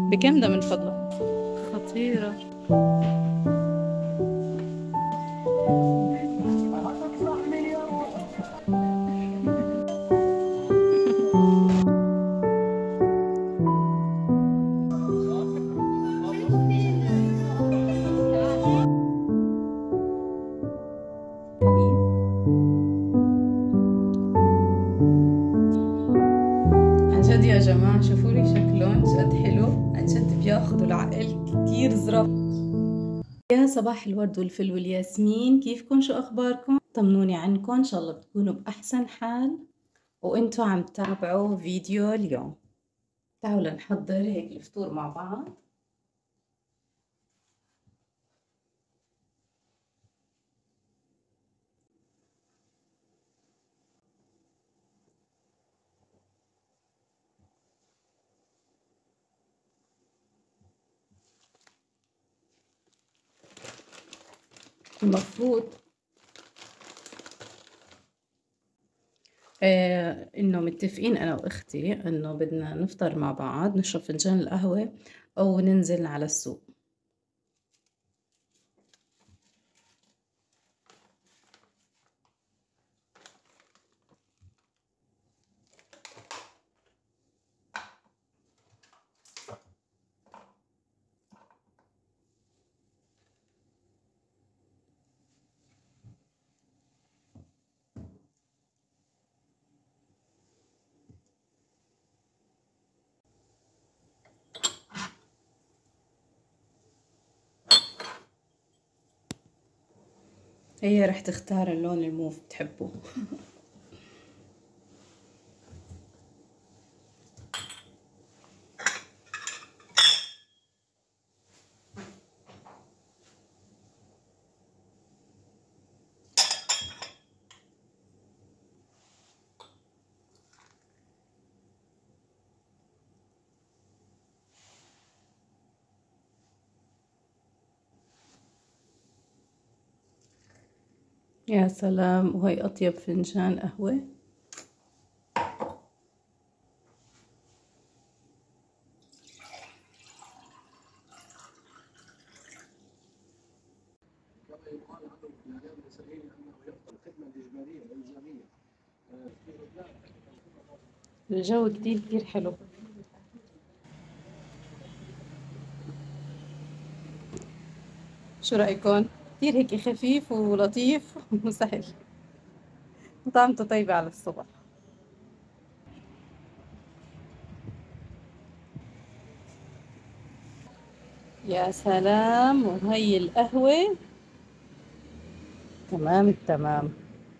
بكم ده من فضلك؟ خطيرة. حليب. عن جد يا جماعة شوفوا لي شكلهم جد حلو، عن جد بياخذوا العقل كتير ظرف. يا صباح الورد والفل والياسمين، كيفكن؟ شو أخباركم؟ طمنوني عنكم، إن شاء الله بتكونوا بأحسن حال وإنتوا عم تتابعوا فيديو اليوم. تعالوا نحضر هيك الفطور مع بعض. المفروض إنه متفقين أنا وأختي إنه بدنا نفطر مع بعض، نشرب فنجان القهوة أو ننزل على السوق. هي رح تختار اللون الموف بتحبه. يا سلام، وهي أطيب فنجان قهوة. الجو كتير كتير حلو. شو رأيكم؟ كتير هيك خفيف ولطيف وسهل وطعمته طيبة على الصبح. يا سلام، وهي القهوة تمام التمام.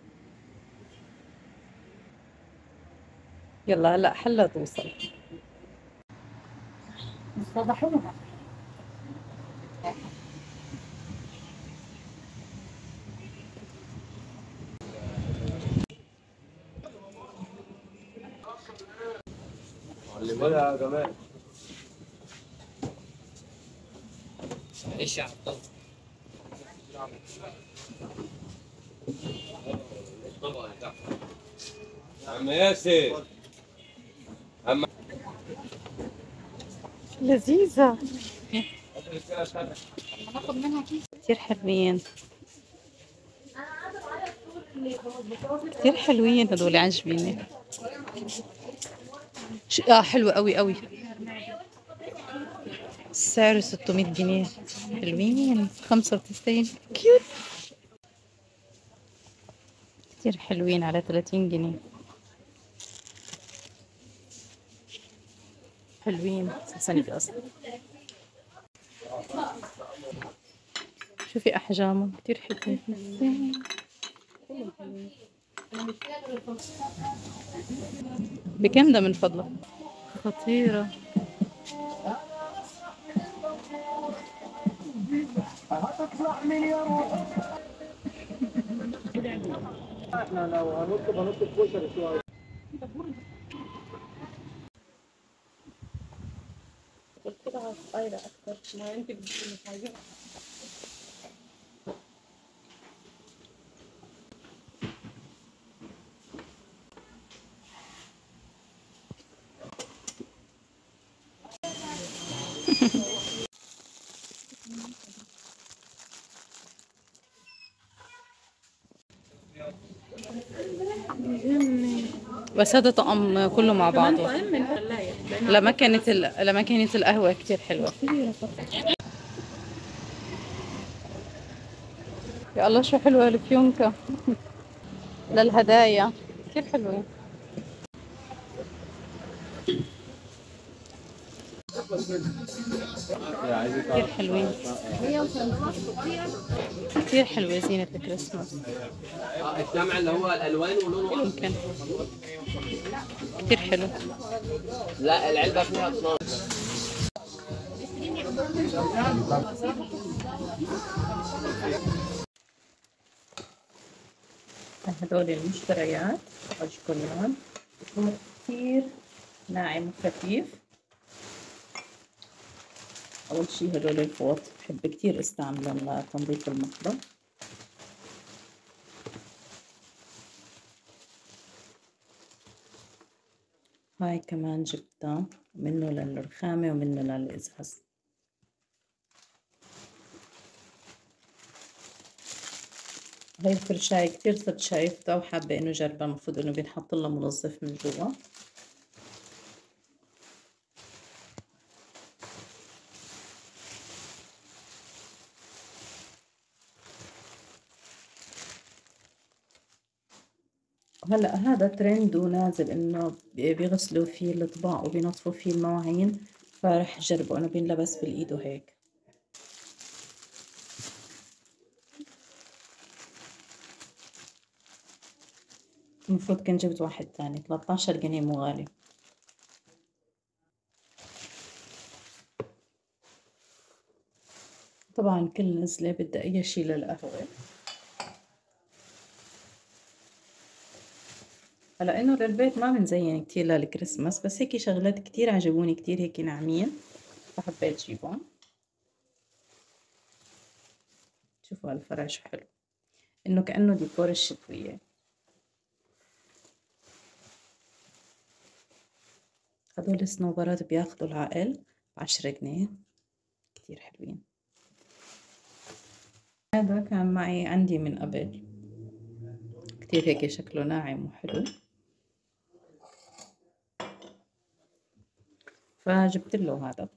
يلا هلا حلا توصل. صباحوها. علمونا يا جماعه. ايش يا عبد الله؟ عم ياسر. لذيذة. هناخد منها كيس. كتير حلوين، كتير حلوين هدول، عجبيني. حلوة قوي قوي. السعر 600 جنيه. حلوين، 95 كيوت. كتير حلوين على 30 جنيه. حلوين سنة في أصلا. شوفي أحجامهم كتير حلوين. بكم ده من فضلك؟ خطيرة. احنا لو هنطلب كشري شويه. قلت لها صغيرة أكتر، ما أنت بتجيبي حاجة. بس هذا طقم كله مع بعضه. لمكانة القهوة كتير حلوة. يا الله شو حلوة الفيونكة للهدايا، كتير حلوة. كتير حلوين، كتير حلوة زينة الكريسماس. الجمع اللي هو الالوان ولونه يمكن كتير حلو. لا العلبه فيها 12. هدول المشتريات أشكرهم، كتير ناعم وخفيف. أول شي هدول الفوط بحب كتير استعملهم لتنظيف المطبخ. هاي كمان جبتها، منه للرخامة ومنه للإزاز. هاي الفرشاية كتير صرت شايفتها وحابة إنه جربها، المفروض إنه بينحط لها منظف من جوا. هلا هذا ترند ونازل إنه بيغسلوا فيه الأطباق وبينظفوا فيه المواعين، فرح جربه إنه بينلبس بالإيد وهيك. المفروض كان جبت واحد تاني، 13 جنيه، مو غالي. طبعا كل نزلة بدها أي شي للقهوة. هلا إنه للبيت ما بنزين كتير للكريسماس، بس هيك شغلات كتير عجبوني، كتير هيك ناعمين، فحبيت جيبهم. شوفوا هالفرع شو حلو، إنه كأنه ديكور الشتوية. هدول الصنوبرات بياخدوا العقل ب10 جنيه، كتير حلوين. هذا كان معي عندي من قبل، كتير هيك شكله ناعم وحلو، فجبت له هذا.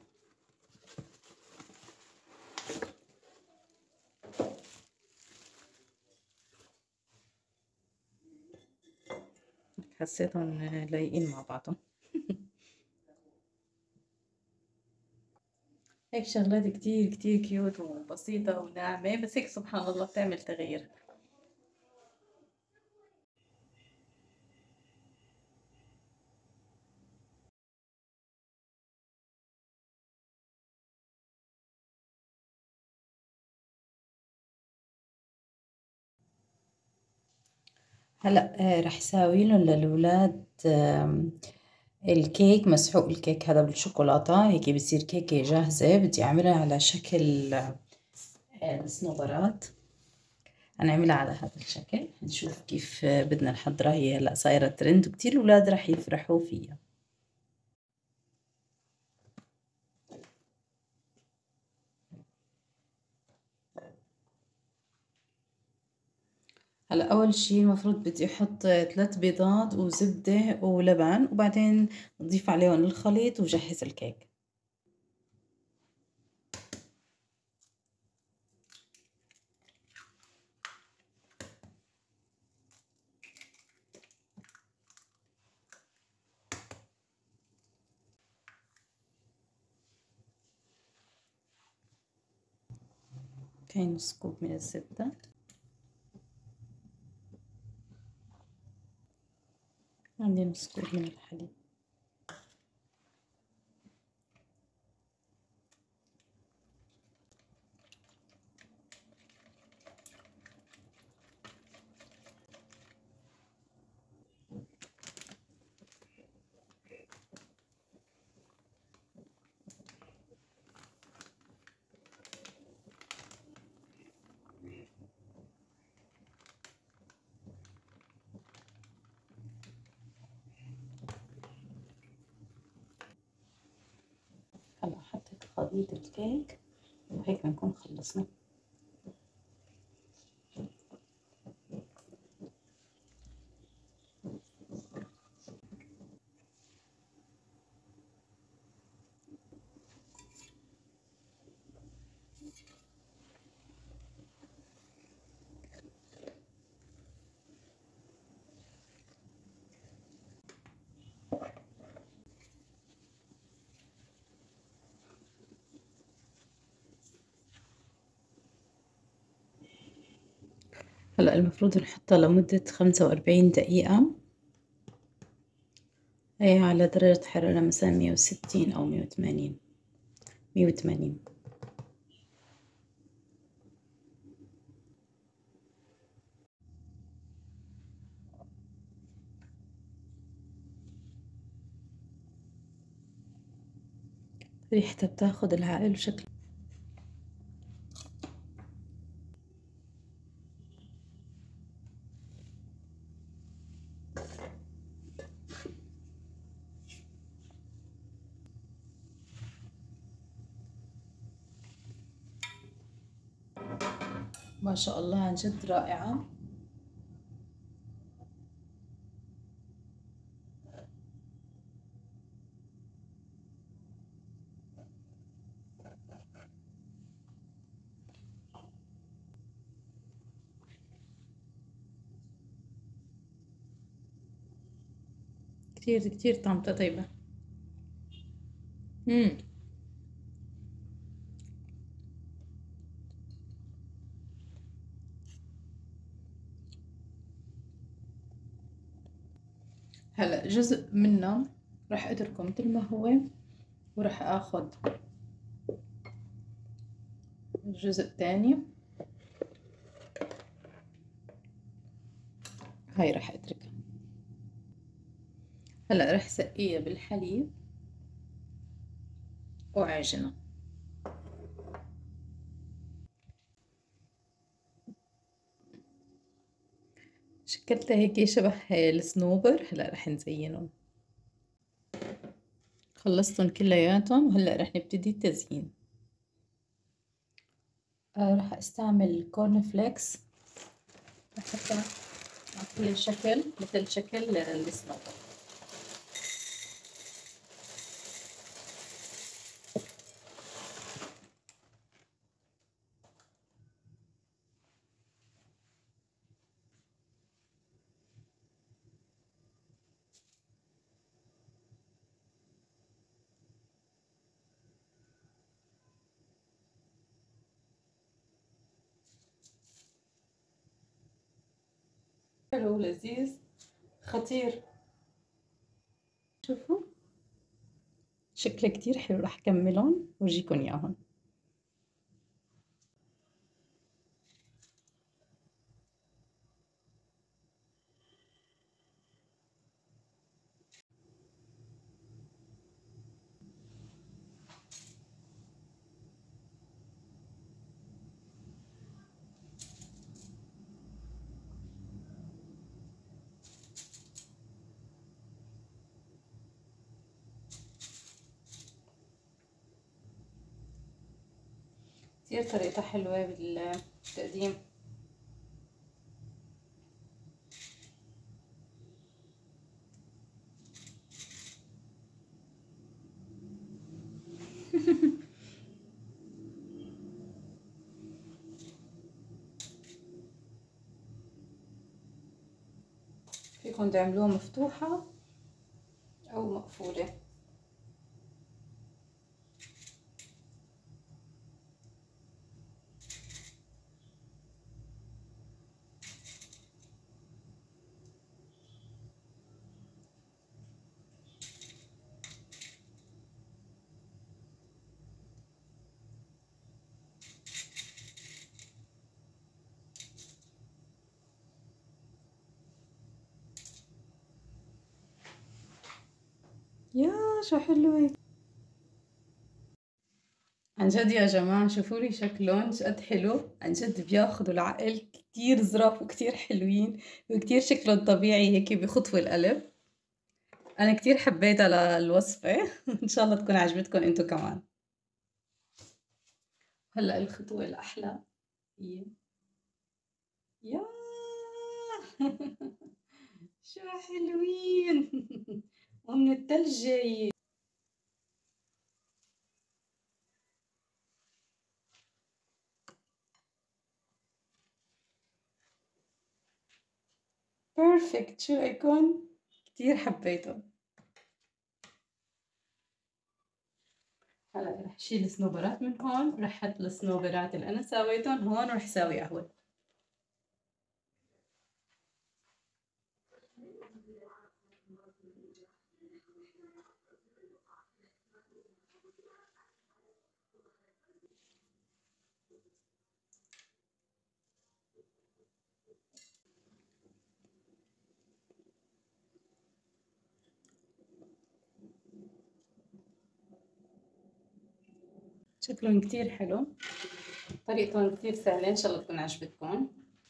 حسيتهم لايقين مع بعضهم. هيك شغلات كتير كتير كيوت وبسيطة وناعمة، بس هيك سبحان الله بتعمل تغيير. هلا رح ساوي لهم للولاد الكيك مسحوق. الكيك هذا بالشوكولاتة، هيك بصير كيكة جاهزة، بدي أعملها على شكل الصنوبرات. هنعملها على هذا الشكل، نشوف كيف بدنا نحضرها. هي هلا صايرة ترند وكتير الولاد رح يفرحوا فيها. هلا أول شي المفروض بدي أحط 3 بيضات وزبدة ولبن، وبعدين نضيف عليهم الخليط وجهز الكيك. هاي نص كوب من الزبدة، عندي نص كوب من الحليب. هلا حطيت بقية الكيك، وهيك بنكون خلصنا. هلا المفروض نحطها لمدة 45 دقيقة، هي على درجة حرارة مثلا 160 أو 180. ريحتها بتاخد العقل بشكل. ما شاء الله عن جد رائعة. كتير كتير طعمتها طيبة. هلا جزء منه راح اتركه مثل ما هو، وراح اخذ الجزء الثاني، هاي راح اتركها. هلا راح سقيها بالحليب واعجنها. شكلتها هيك شبه الصنوبر. هلا راح نزينهم. خلصتهم كلياتهم وهلا راح نبتدي التزيين. راح استعمل كورن فليكس لحتى اعطيه شكل مثل شكل الصنوبر. حلو لذيذ خطير. شوفوا شكله كتير حلو. راح اكملهم واجيكم اياهم. كتير طريقتها حلوة بالتقديم. فيكم تعملوها مفتوحة أو مقفولة. يا شو حلوة عن جد يا جماعة. شوفوا لي شكلهم شقد حلو. عن جد بياخدوا العقل. كتير ظراف وكتير حلوين وكتير شكلهم طبيعي هيك بخطوة القلب. أنا كتير حبيت على الوصفة. إن شاء الله تكون عجبتكم انتو كمان. هلا الخطوة الأحلى هي يا شو حلوين ومن التلج جاي. بيرفكت، شو رايكم؟ كتير حبيته. هلا رح شيل الصنوبرات من هون، رح احط الصنوبرات اللي انا سويتهم هون، ورح ساوي قهوة. شكلهم كتير حلو، طريقتهم كتير سهلة، ان شاء الله تكون عجبتكم.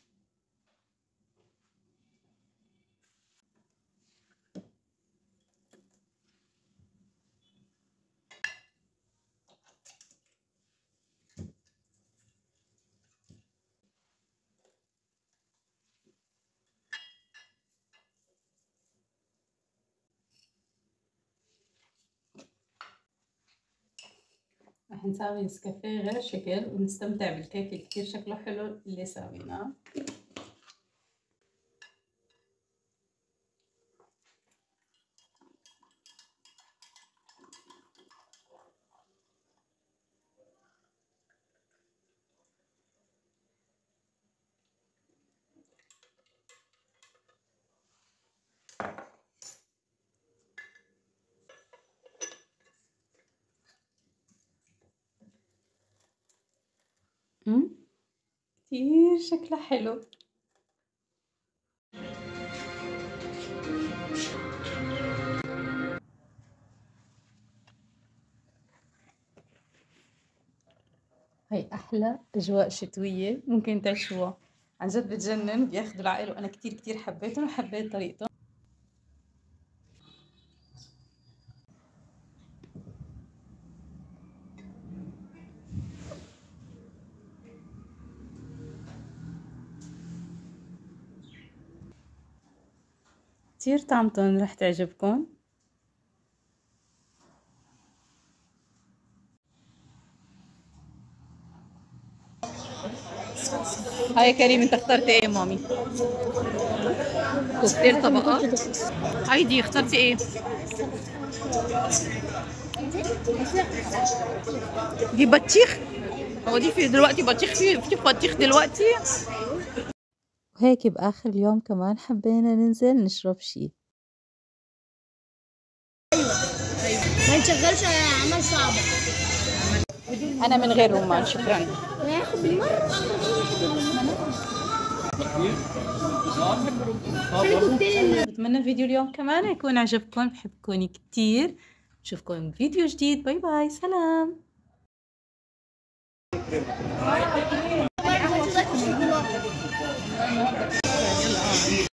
رح نساوي نسكافيه غير شكل ونستمتع بالكيك اللي كتير شكله حلو اللي ساويناه. كتير شكله حلو. هي أحلى أجواء شتوية ممكن تعيشوها، عن جد بتجنن، بياخدوا العقل، وأنا كتير كتير حبيتهم وحبيت طريقتهم. كتير طعمتهم رح تعجبكم. هاي كريم، انت اخترت ايه مامي؟ كوكتيل طبقات. هايدي اخترتي ايه؟ دي بطيخ. هو دي في دلوقتي بطيخ، في بطيخ دلوقتي. وهيك بآخر اليوم كمان حبينا ننزل نشرب شي. ما نشغلش اعمال صعبه. انا من غير رمان شكرا. هياخد بالمره. بتمنى الفيديو اليوم كمان يكون عجبكم، بحبكم كتير. نشوفكم فيديو جديد، باي باي، سلام.